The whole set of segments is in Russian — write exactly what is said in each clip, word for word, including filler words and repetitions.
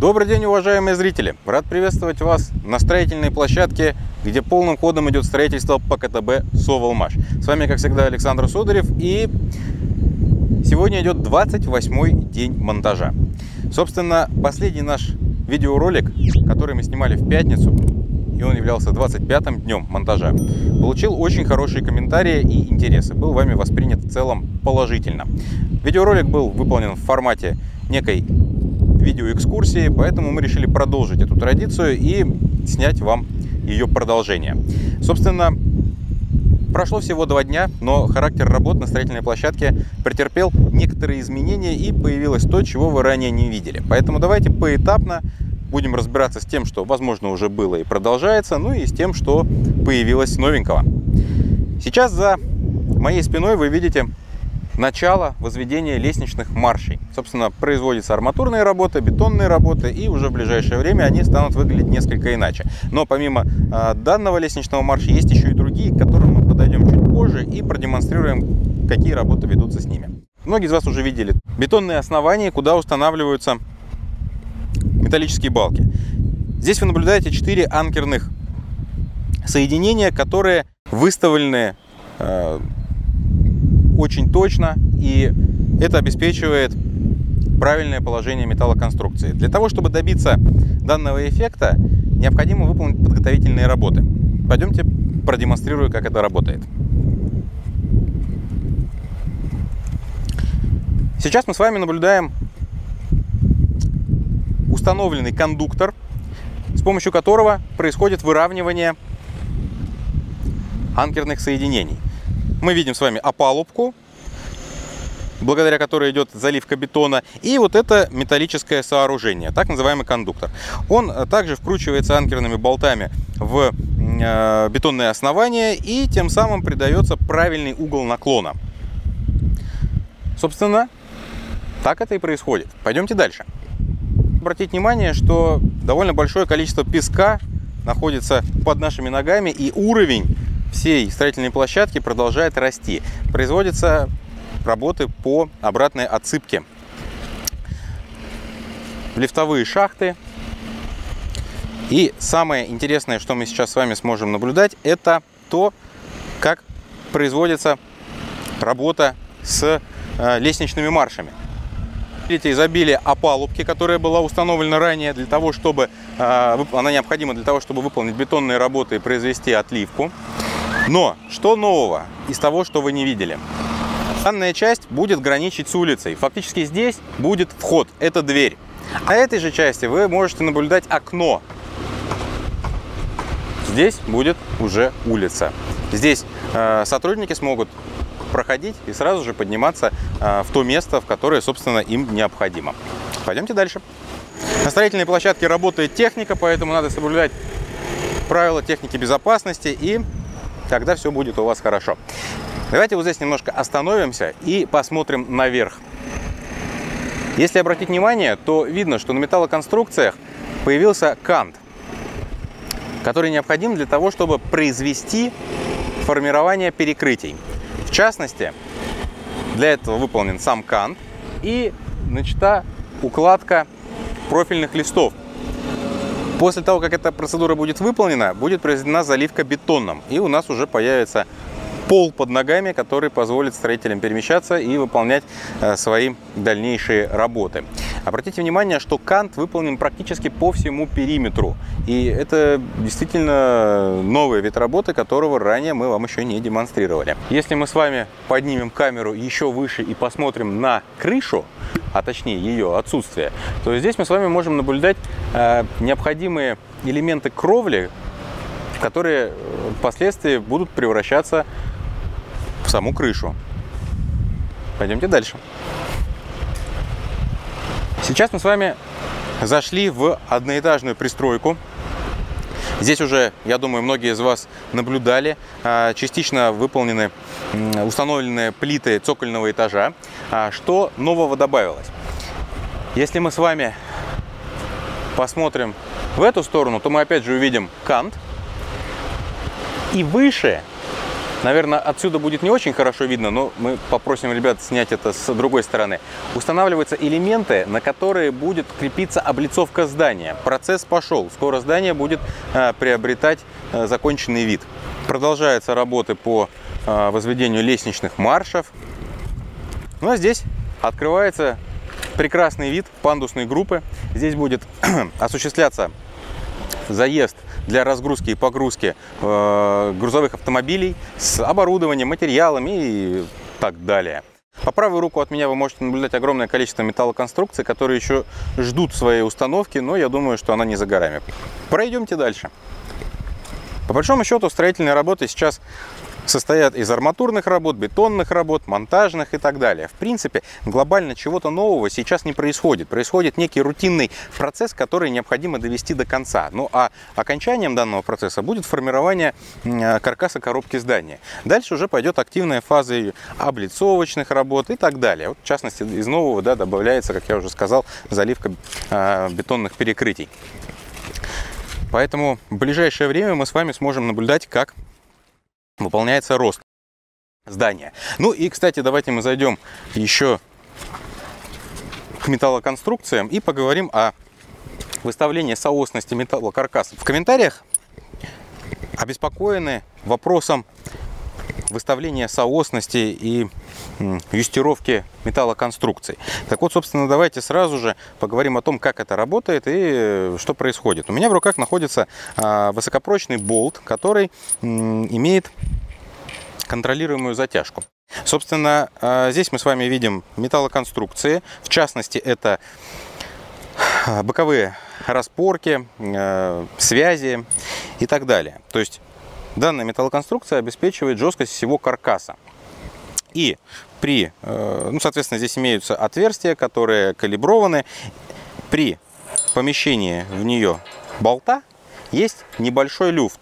Добрый день, уважаемые зрители! Рад приветствовать вас на строительной площадке, где полным ходом идет строительство по ка тэ бэ «Соволмаш». С вами, как всегда, Александр Сударев, и сегодня идет двадцать восьмой день монтажа. Собственно, последний наш видеоролик, который мы снимали в пятницу, и он являлся двадцать пятым днем монтажа, получил очень хорошие комментарии и интересы. Был вами воспринят в целом положительно. Видеоролик был выполнен в формате некой видеоэкскурсии, поэтому мы решили продолжить эту традицию и снять вам ее продолжение. Собственно, прошло всего два дня, но характер работ на строительной площадке претерпел некоторые изменения и появилось то, чего вы ранее не видели. Поэтому давайте поэтапно будем разбираться с тем, что, возможно, уже было и продолжается, ну и с тем, что появилось новенького. Сейчас за моей спиной вы видите начало возведения лестничных маршей. Собственно, производятся арматурные работы, бетонные работы, и уже в ближайшее время они станут выглядеть несколько иначе. Но помимо э, данного лестничного марша есть еще и другие, к которым мы подойдем чуть позже и продемонстрируем, какие работы ведутся с ними. Многие из вас уже видели бетонные основания, куда устанавливаются металлические балки. Здесь вы наблюдаете четыре анкерных соединения, которые выставлены э, очень точно, и это обеспечивает правильное положение металлоконструкции. Для того, чтобы добиться данного эффекта, необходимо выполнить подготовительные работы. Пойдемте продемонстрирую, как это работает. Сейчас мы с вами наблюдаем установленный кондуктор, с помощью которого происходит выравнивание анкерных соединений. Мы видим с вами опалубку, благодаря которой идет заливка бетона, и вот это металлическое сооружение, так называемый кондуктор. Он также вкручивается анкерными болтами в э, бетонное основание, и тем самым придается правильный угол наклона. Собственно, так это и происходит. Пойдемте дальше. Обратите внимание, что довольно большое количество песка находится под нашими ногами, и уровень всей строительной площадки продолжает расти. Производятся работы по обратной отсыпке. Лифтовые шахты. И самое интересное, что мы сейчас с вами сможем наблюдать, это то, как производится работа с э, лестничными маршами. Видите, изобилие опалубки, которая была установлена ранее, для того, чтобы э, она необходима для того, чтобы выполнить бетонные работы и произвести отливку. Но что нового из того, что вы не видели? Данная часть будет граничить с улицей. Фактически здесь будет вход, это дверь. А этой же части вы можете наблюдать окно. Здесь будет уже улица. Здесь э, сотрудники смогут проходить и сразу же подниматься э, в то место, в которое, собственно, им необходимо. Пойдемте дальше. На строительной площадке работает техника, поэтому надо соблюдать правила техники безопасности, и тогда все будет у вас хорошо. Давайте вот здесь немножко остановимся и посмотрим наверх. Если обратить внимание, то видно, что на металлоконструкциях появился кант, который необходим для того, чтобы произвести формирование перекрытий. В частности, для этого выполнен сам кант и начата укладка профильных листов. После того, как эта процедура будет выполнена, будет произведена заливка бетоном, и у нас уже появится пол под ногами, который позволит строителям перемещаться и выполнять э, свои дальнейшие работы. Обратите внимание, что кант выполнен практически по всему периметру, и это действительно новый вид работы, которого ранее мы вам еще не демонстрировали. Если мы с вами поднимем камеру еще выше и посмотрим на крышу, а точнее ее отсутствие, то здесь мы с вами можем наблюдать э, необходимые элементы кровли, которые впоследствии будут превращаться в саму крышу. Пойдемте дальше. Сейчас мы с вами зашли в одноэтажную пристройку. Здесь уже, я думаю, многие из вас наблюдали, частично выполнены установленные плиты цокольного этажа. Что нового добавилось? Если мы с вами посмотрим в эту сторону, то мы опять же увидим кант. И выше Наверное, отсюда будет не очень хорошо видно, но мы попросим ребят снять это с другой стороны. Устанавливаются элементы, на которые будет крепиться облицовка здания. Процесс пошел. Скоро здание будет э, приобретать э, законченный вид. Продолжаются работы по э, возведению лестничных маршев. Ну а здесь открывается прекрасный вид пандусной группы. Здесь будет осуществляться заезд для разгрузки и погрузки э, грузовых автомобилей с оборудованием, материалами и так далее. По правую руку от меня вы можете наблюдать огромное количество металлоконструкций, которые еще ждут своей установки, но я думаю, что она не за горами. Пройдемте дальше. По большому счету, строительные работы сейчас состоят из арматурных работ, бетонных работ, монтажных и так далее. В принципе, глобально чего-то нового сейчас не происходит. Происходит некий рутинный процесс, который необходимо довести до конца. Ну а окончанием данного процесса будет формирование каркаса коробки здания. Дальше уже пойдет активная фаза облицовочных работ и так далее. Вот, в частности, из нового да, добавляется, как я уже сказал, заливка э, бетонных перекрытий. Поэтому в ближайшее время мы с вами сможем наблюдать, как выполняется рост здания. Ну и, кстати, давайте мы зайдем еще к металлоконструкциям и поговорим о выставлении соосности металлокаркаса. В комментариях обеспокоены вопросом выставления соосности и юстировки металлоконструкций. Так вот, собственно, давайте сразу же поговорим о том, как это работает и что происходит. У меня в руках находится высокопрочный болт, который имеет контролируемую затяжку. Собственно, здесь мы с вами видим металлоконструкции. В частности, это боковые распорки, связи и так далее. То есть данная металлоконструкция обеспечивает жесткость всего каркаса. И при, ну, соответственно, здесь имеются отверстия, которые калиброваны. При помещении в нее болта есть небольшой люфт.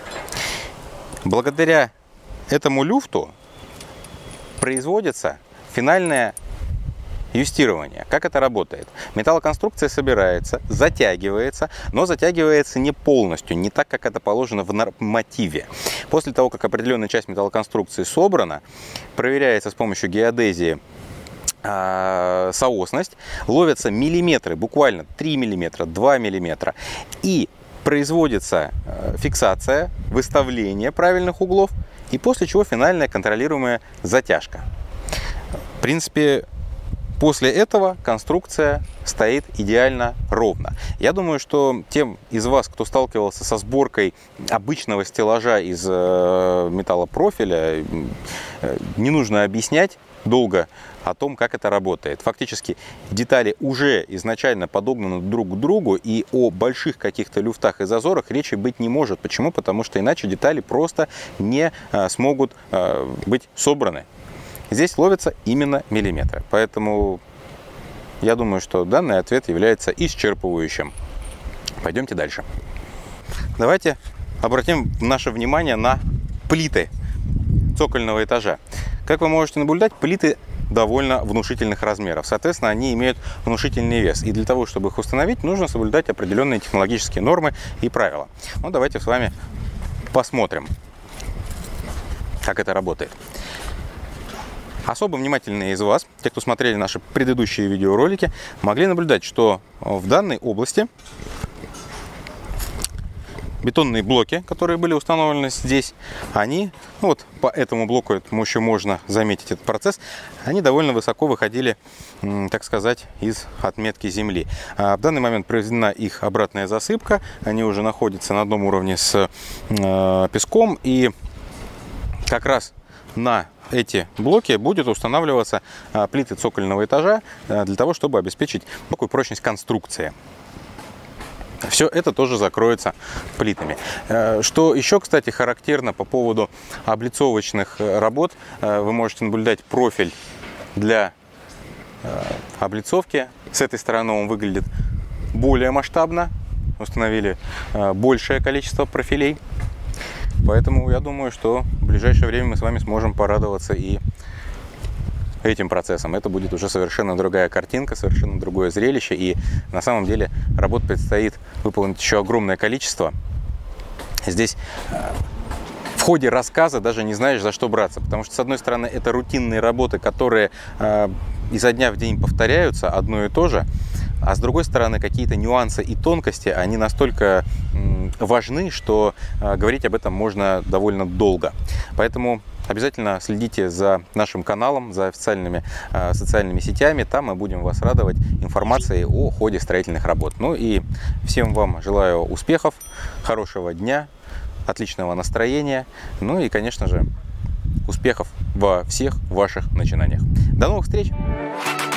Благодаря этому люфту производится финальное юстирование. Как это работает? Металлоконструкция собирается, затягивается, но затягивается не полностью, не так, как это положено в нормативе. После того, как определенная часть металлоконструкции собрана, проверяется с помощью геодезии э, соосность, ловятся миллиметры, буквально три миллиметра, два миллиметра, и производится э, фиксация, выставление правильных углов, и после чего финальная контролируемая затяжка. В принципе, после этого конструкция стоит идеально ровно. Я думаю, что тем из вас, кто сталкивался со сборкой обычного стеллажа из металлопрофиля, не нужно объяснять долго о том, как это работает. Фактически детали уже изначально подогнаны друг к другу, и о больших каких-то люфтах и зазорах речи быть не может. Почему? Потому что иначе детали просто не смогут быть собраны. Здесь ловятся именно миллиметры. Поэтому я думаю, что данный ответ является исчерпывающим. Пойдемте дальше. Давайте обратим наше внимание на плиты цокольного этажа. Как вы можете наблюдать, плиты довольно внушительных размеров. Соответственно, они имеют внушительный вес. И для того, чтобы их установить, нужно соблюдать определенные технологические нормы и правила. Ну, давайте с вами посмотрим, как это работает. Особо внимательные из вас, те, кто смотрели наши предыдущие видеоролики, могли наблюдать, что в данной области бетонные блоки, которые были установлены здесь, они, ну вот по этому блоку еще можно заметить этот процесс, они довольно высоко выходили, так сказать, из отметки земли. А в данный момент произведена их обратная засыпка, они уже находятся на одном уровне с э, песком, и как раз на эти блоки будет устанавливаться а, плиты цокольного этажа а, для того, чтобы обеспечить такую прочность конструкции. Все это тоже закроется плитами. Что еще, кстати, характерно по поводу облицовочных работ, вы можете наблюдать профиль для облицовки. С этой стороны он выглядит более масштабно. Установили большее количество профилей. Поэтому я думаю, что в ближайшее время мы с вами сможем порадоваться и этим процессом. Это будет уже совершенно другая картинка, совершенно другое зрелище. И на самом деле работ предстоит выполнить еще огромное количество. Здесь ходе рассказа даже не знаешь, за что браться. Потому что, с одной стороны, это рутинные работы, которые э, изо дня в день повторяются, одно и то же. А с другой стороны, какие-то нюансы и тонкости, они настолько м, важны, что э, говорить об этом можно довольно долго. Поэтому обязательно следите за нашим каналом, за официальными э, социальными сетями. Там мы будем вас радовать информацией о ходе строительных работ. Ну и всем вам желаю успехов, хорошего дня, отличного настроения, ну и, конечно же, успехов во всех ваших начинаниях. До новых встреч!